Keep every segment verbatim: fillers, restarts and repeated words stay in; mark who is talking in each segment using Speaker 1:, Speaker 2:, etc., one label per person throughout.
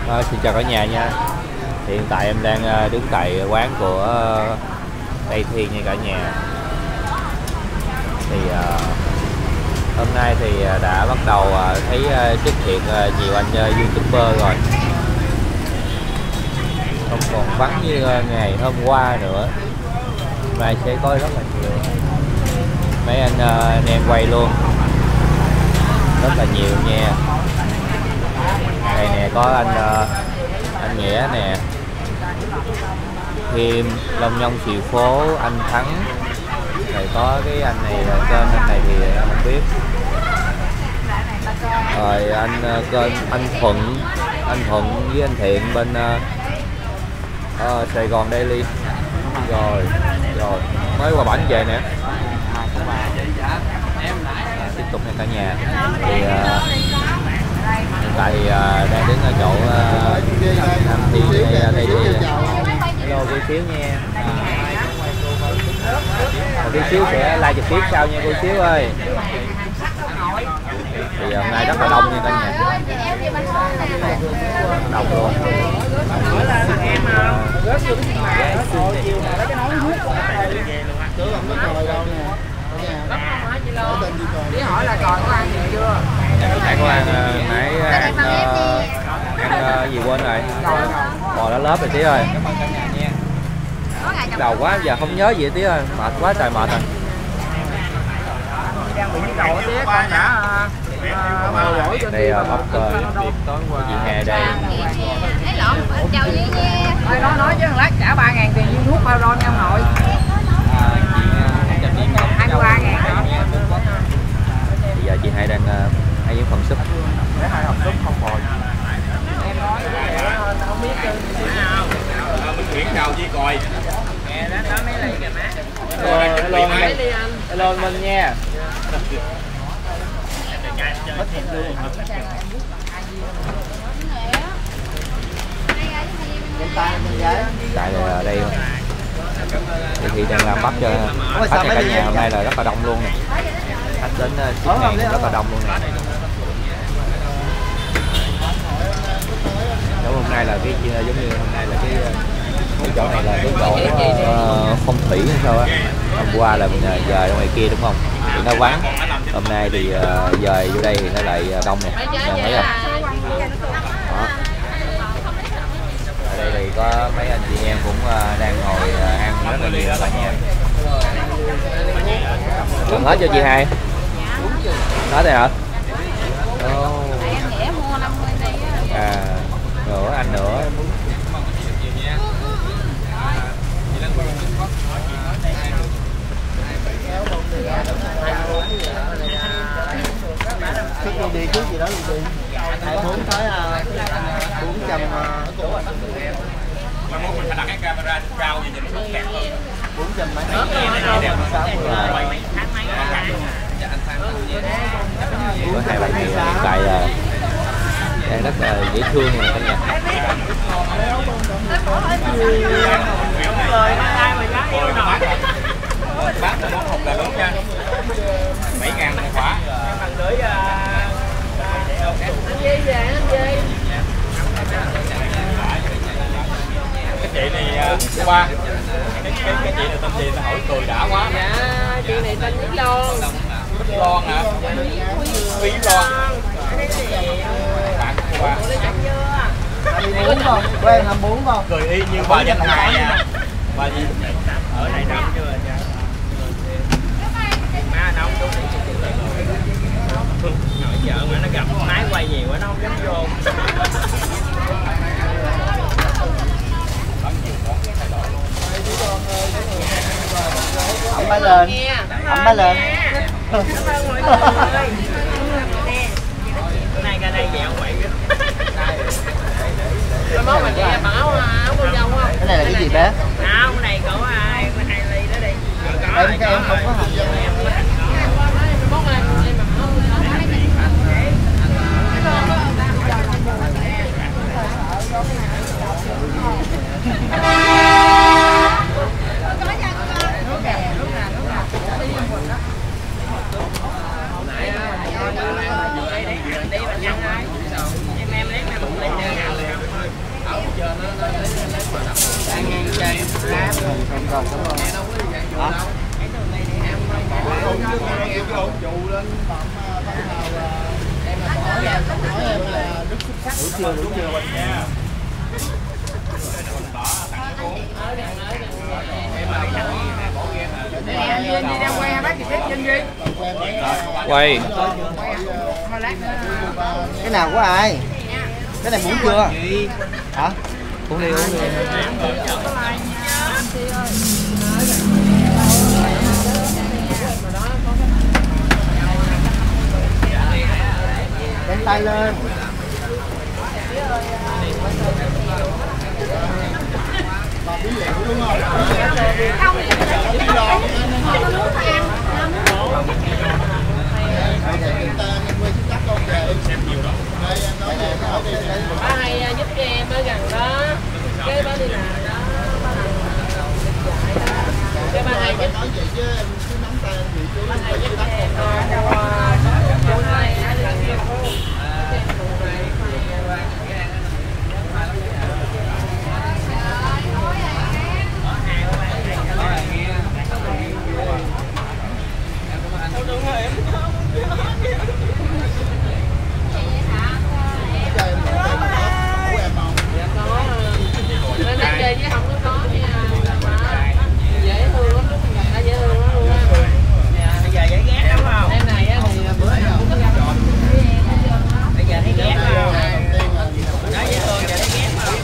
Speaker 1: À, xin chào cả nhà nha. Hiện tại em đang đứng tại quán của Tây Thiên nha cả nhà. Thì uh, hôm nay thì đã bắt đầu uh, thấy uh, xuất hiện uh, nhiều anh uh, YouTuber rồi, không còn vắng như uh, ngày hôm qua nữa. Hôm nay sẽ có rất là nhiều mấy anh uh, anh em quay luôn, rất là nhiều nha. Đây nè, có anh uh, anh Nghĩa nè, Kim, Long Nhông Xì Phố, anh Thắng. Rồi có cái anh này, kênh anh này thì em không biết. Rồi anh kênh anh Thuận, anh Thuận với anh Thiện bên uh, uh, Sài Gòn Daily. Rồi, rồi mới qua bển về nè. À, tiếp tục nha cả nhà. Thì uh, hiện tại thì uh, đang đứng ở chỗ uh, Nam Thiên đây, đây đi. Hello cô xíu nha. Một tí xíu sẽ like trực tiếp sau nha cô xíu ơi. Thì hôm nay rất là đông nha cả nhà, đông luôn.
Speaker 2: Tí hỏi là còn có ăn gì chưa?
Speaker 1: Nãy có ăn, nãy ăn, ăn gì quên rồi. Bò lá lớp rồi tí ơi. Đầu quá giờ không nhớ gì tí ơi, mệt quá trời mệt rồi. Đây là bắp chị Hà đây.
Speaker 2: Nói nói chứ lát trả ba ngàn tiền thuốc bao ron nha ông nội. hai mươi ba ngàn.
Speaker 1: Bây giờ chị Hai đang ăn những phần súp.
Speaker 3: Để hai hộp súp không bồi.
Speaker 2: Em nói không biết chứ.
Speaker 3: Mình chuyển chào Di Còi.
Speaker 2: Nè đó đó mấy ly kìa má.
Speaker 1: Hello mình. Hello mình nha. Tại là đây thì khi đang làm bắp cho khách cho cả nhà. Hôm nay là rất là đông luôn nè, khách đến ship hàng rất là đông luôn nè. Đúng, hôm nay là cái giống như hôm nay là cái cái chỗ này là cái chỗ uh, phong thủy hay sao á. Hôm qua là mình dời ra ngoài kia đúng không, thì nó vắng. Hôm nay thì uh, dời vô đây thì nó lại đông nè, nhìn thấy không? Đó. Ở đây thì có mấy anh chị em cũng uh, đang ngồi uh, ăn rất là nhiều cả nhà. Còn hết cho chị Hai? Hết rồi hả? Oh. À, nữa anh nữa.
Speaker 4: Trước đi đi trước gì đó đi. Hai bốn tới bốn trăm.
Speaker 3: Mà muốn mình phải đặt cái camera cao gì nhìn nó kẹt hơn.
Speaker 4: bốn trăm mấy.
Speaker 1: Có hai bạn này hiện tại là đang rất là dễ thương nè cả nhà.
Speaker 3: Bán cho món hộp là lớn nha. bảy ngàn một quả. Cái chị này qua cái cái cái chị này tên gì, hỏi cười đã quá.
Speaker 2: Dạ chị này tên Bích Loan.
Speaker 3: Bích Loan hả? Quý Loan. Bạn qua.
Speaker 4: hai mươi bốn không? Quen hai mươi bốn không?
Speaker 3: Cười y như bà danh hài nha. Bà gì? Ở đây năm chưa anh nha. Má nóng đúng. Nội vợ mà nó gặp máy quay nhiều quá nó không dám vô.
Speaker 4: Ẩm bá lên. Ẩm bá lên.
Speaker 2: Cảm ơn mọi người. Bữa nay ra đây dạo quậy. Cái món mà chị bảo áo con dâu không?
Speaker 4: Cái này là cái gì bé?
Speaker 2: Áo cái này có hai hai ly đó đi.
Speaker 4: Em các em không có hành gì.
Speaker 2: Món này em mặc áo. Em em lấy một ly
Speaker 4: Rồi, cảm ơn. Hả? Đủ chưa, đủ chưa?
Speaker 2: Nè, Duyên đi đang quay hai bác trực tiếp Duyên Duy.
Speaker 1: Quay.
Speaker 2: Thôi lát nữa.
Speaker 4: Cái nào của ai? Cái này muốn chưa? Hả?
Speaker 1: Uống đi, uống đi.
Speaker 4: Đánh tay lên. Là bí liệu đúng không?
Speaker 2: Không, không muốn ăn.
Speaker 5: Ba hay giúp cho em ở gần đó, cái ba đi làm đó, ba làm cái ba hay giúp, ba hay giúp cho em chỗ này ở gần kia phố, nên anh chơi với không có có nha, dễ thương lắm, lúc mình gặp đã dễ thương lắm luôn á. Bây giờ dễ ghét đúng không? Em này á thì bữa nào cũng có gặp. Bây giờ thấy ghét không? Đó dễ thương, giờ thấy ghét không?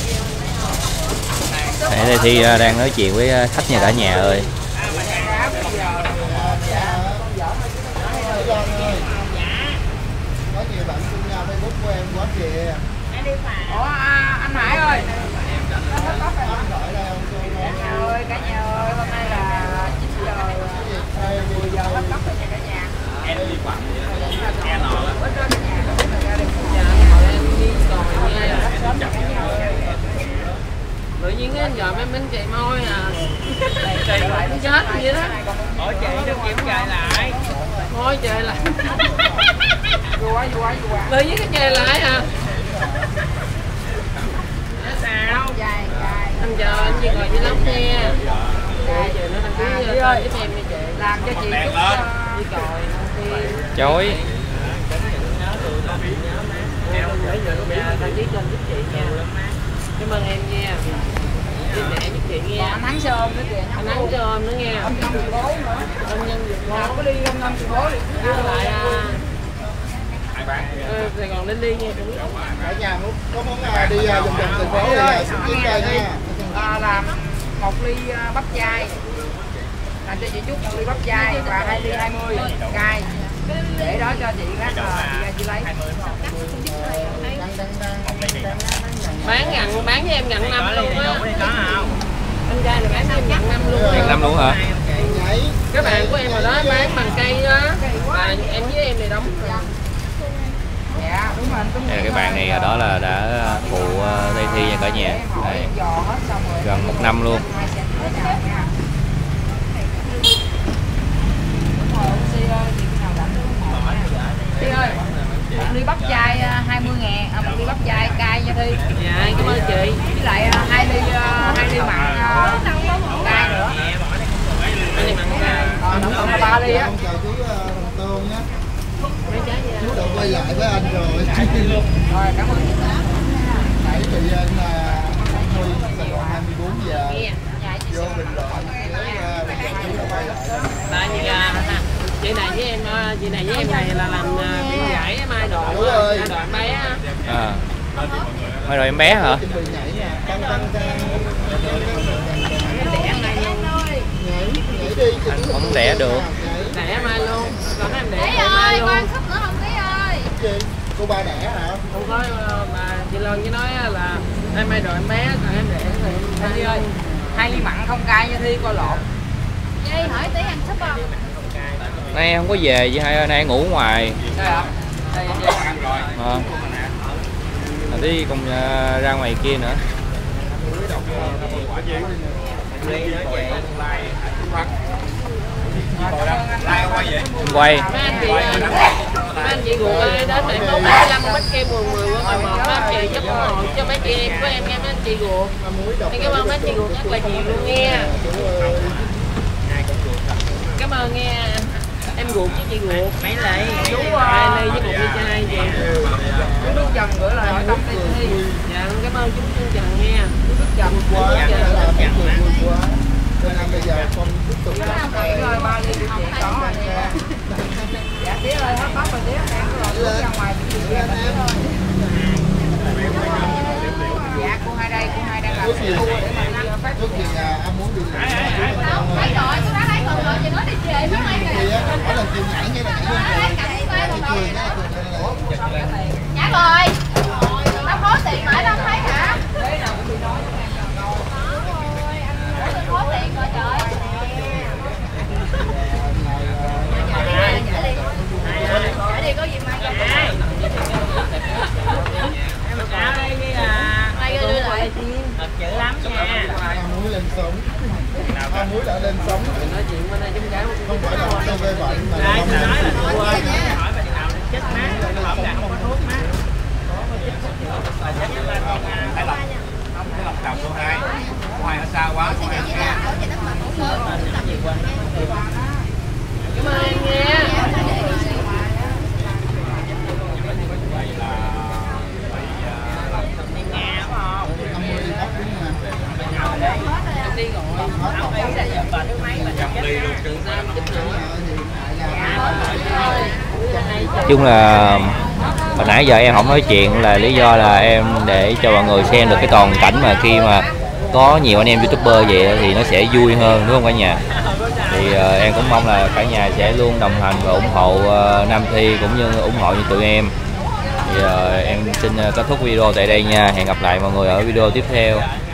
Speaker 1: Nãy đây Thi đang nói chuyện với khách nhà cả nhà ơi.
Speaker 4: Có nhiều bạn xin nhau Facebook của em quá kìa.
Speaker 2: Ủa anh Hải ơi.
Speaker 4: Gọi đây không?
Speaker 2: Cả nhà ơi, cả nhà ơi, hôm nay là chín giờ mười giờ bắt tóc rồi cả nhà.
Speaker 3: Em đi quẩn em nọ lắm.
Speaker 5: Tự nhiên cái giờ mấy bánh chạy môi à, chạy lại nó chết vậy đó.
Speaker 3: Hỏi chị đừng kiểm chạy lại.
Speaker 5: Thôi chạy lại.
Speaker 2: Vui quá, vui quá, vui quá.
Speaker 5: Tự nhiên cái chạy lại à. Sao?
Speaker 2: Dài, dài.
Speaker 5: Anh chờ anh chị ngồi dưới lóng xe. Để giờ nó đăng ký
Speaker 2: Chị
Speaker 5: cho
Speaker 2: ơi,
Speaker 5: giúp em đi chị.
Speaker 2: làm cho chị chút
Speaker 5: Đi còi
Speaker 1: Chối.
Speaker 5: đăng ký kênh giúp chị nha. Cảm ơn em nha. Chia sẻ giúp chị nghe.
Speaker 2: anh Thắng xe ôm nữa kìa.
Speaker 5: Anh Thắng cho ôm nữa nghe.
Speaker 2: Ông năm triệu bố nữa.
Speaker 5: Ông nhân Việt
Speaker 2: Nào
Speaker 5: Nam.
Speaker 2: có đi ông năm triệu bố đi.
Speaker 5: Với lại à,
Speaker 3: Ai bán?
Speaker 5: ờ, Sài Gòn lên đi nha.
Speaker 4: Ở nhà muốn có muốn à, đi à, vòng vòng thành phố thì à, xin chuyến đây nha.
Speaker 2: À, làm một ly uh, bắp chai. Làm cho chị chút một ly bắp chai và hai ly hai mươi cay. Để đó cho chị lát là chị ra chị lấy.
Speaker 5: Bán nhận bán với em nhận năm luôn á. Anh trai này bán với em nhận năm luôn á.
Speaker 1: Nhận năm luôn hả?
Speaker 4: Nhảy.
Speaker 5: Các bạn của em hồi đó bán bằng cây đó. Và em với em này đóng.
Speaker 2: Dạ đúng rồi.
Speaker 1: Đây là cái bạn này đó là đã phụ Tây Thi và cả nhà. Đây. Gần một năm luôn.
Speaker 2: Thi ơi, một ly bắp chai hai mươi ngàn, à, một ly bắp chai cay cho Thi.
Speaker 5: Dạ cảm ơn chị.
Speaker 2: Với lại uh, hai ly uh, hai ly mặn uh, cay nữa.
Speaker 5: Anh này mặn cay.
Speaker 2: Ờ, tổng cộng là ba ly á.
Speaker 4: Chào chú uh, Hồng Tôn nhé.
Speaker 5: Mấy trái gì
Speaker 4: Chú đã quay lại với anh rồi.
Speaker 2: Rồi, cảm ơn chị.
Speaker 4: Nãy chị anh là Huy Sài Gòn hai mươi bốn giờ vô bình luận
Speaker 5: tại vì à, chị này với em chị này với em này là làm cái giải mai đồ mai đồ em bé á.
Speaker 1: À. Mai đồ em bé hả?
Speaker 4: chuẩn bị nhảy nè, tăng tăng tăng
Speaker 2: Đẻ này luôn.
Speaker 4: nhảy nhảy đi.
Speaker 1: Không đẻ được.
Speaker 5: Đẻ mai luôn, còn em đẻ
Speaker 6: Đấy
Speaker 5: đẻ mai
Speaker 6: ơi,
Speaker 5: luôn.
Speaker 6: con khóc nữa không Tí ơi.
Speaker 4: Gì? Cô ba đẻ hả?
Speaker 5: Không có mà chị Loan với nói là em mai đồ em bé còn em đẻ thì
Speaker 2: Thi ơi, hai ly mặn không cay cho Thi coi lộn.
Speaker 6: Vậy hỏi Tí ăn súp không?
Speaker 1: Nay không có về chị hai ơi, nay ngủ ngoài.
Speaker 2: Đây ạ. Đây đây.
Speaker 1: À. Tí cùng uh, ra ngoài kia nữa.
Speaker 3: Lai quay vậy?
Speaker 1: Quay.
Speaker 5: mấy anh chị anh chị ruột ơi, đến mẹ mốt hai mươi lăm bánh kem mười mười của mười một đó, chị giúp ủng hộ cho mấy chị em của em nghe mấy anh chị ruột. Em cảm ơn mấy anh chị ruột rất là nhiều luôn nghe. Cảm ơn nghe em ruột với chị ruột. Mấy ly? Chú hai ly với một ly chai chị.
Speaker 2: Chú Đức Trần gửi lời hỏi tâm đi thi.
Speaker 5: Dạ cảm ơn chú Đức Trần nghe.
Speaker 2: Chú Đức Trần
Speaker 4: quá là vui quá. Cho nên bây giờ con tiếp tục
Speaker 2: Chị ơi, ba ly của chị có rồi nè. Dạ tía ơi, hết bắp rồi tía, em rồi bước ra ngoài chị em tía ơi. Dạ cô hai đây, cô hai đang làm xe cua để mà đi phát
Speaker 4: trước khi anh muốn đi
Speaker 6: Đâu, thấy rồi, tôi đã thấy còn rồi, chị nói đi chê mấy mấy
Speaker 4: thì mỗi lần kêu nhảy như là nhảy luôn cười
Speaker 6: Nhả rồi. Tao khó tiền mãi tao thấy hả? Tôi khó tiền rồi trời. Nhả đi có gì mang cho tôi.
Speaker 5: Áo đây đi à.
Speaker 6: Mai đưa lại.
Speaker 5: Thật dữ lắm nha.
Speaker 4: muối lên sống muối đã lên sống
Speaker 5: Nói chuyện bên đây chúng cái
Speaker 4: không phải là tê vê bệnh mà
Speaker 5: đây tôi nói là tôi quên hỏi bệnh nào chết má không là không có thuốc má
Speaker 3: Thấy lọc thấy lọc chồng cô hai cô hai ở xa quá cô hai nghe
Speaker 5: cảm ơn em nha. Đi rồi.
Speaker 1: Nói chung là hồi nãy giờ em không nói chuyện là lý do là em để cho mọi người xem được cái toàn cảnh mà khi mà có nhiều anh em youtuber vậy thì nó sẽ vui hơn đúng không cả nhà. Thì uh, em cũng mong là cả nhà sẽ luôn đồng hành và ủng hộ uh, Nam Thi cũng như ủng hộ như tụi em. Thì uh, em xin uh, kết thúc video tại đây nha. Hẹn gặp lại mọi người ở video tiếp theo.